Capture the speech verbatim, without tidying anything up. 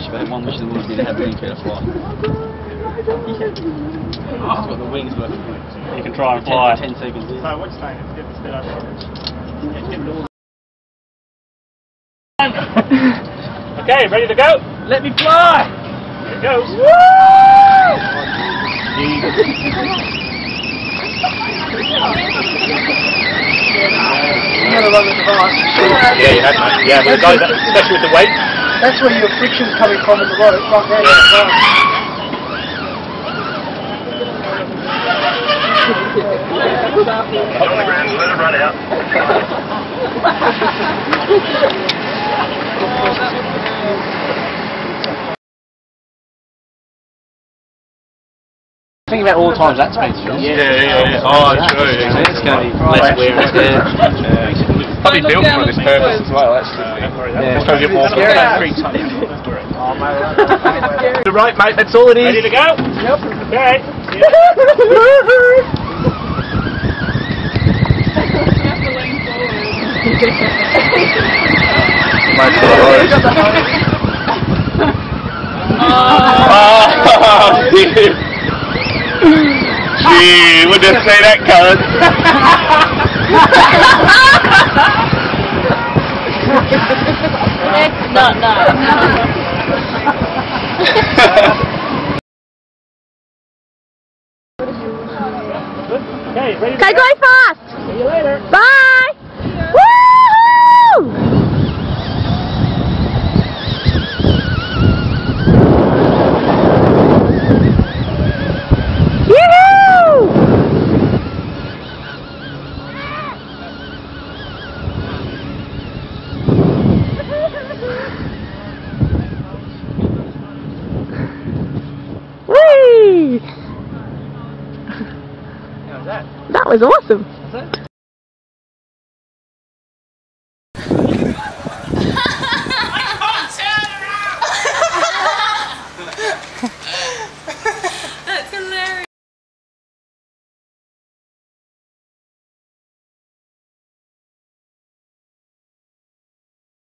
but one wish has always been to have been able to fly. Yeah. He's got the wings working. You can try and fly. ten, ten seconds. So what's saying? Let's get the speed over. Okay, ready to go? Let me fly! Here it goes. Woo! Yeah, you have to. Yeah, but guys, especially with the weight. That's where your friction's coming from in the road. Right there. Let it run out. Think about all the times that speed's filled. Yeah, yeah, yeah. Oh, true. So it's going to be less wear and tear. Yeah. Probably built for this purpose as well, actually. Yeah. It's trying to get more Scary. You're right, mate, that's all it is. Ready to go? Yep. Okay. Oh, dude. Gee, we'll just say that, Karen. Let's not know. Okay, ready to Okay, go? go fast. See you later. Bye. Woo! Yoo-hoo! Whee! How's that? That was awesome.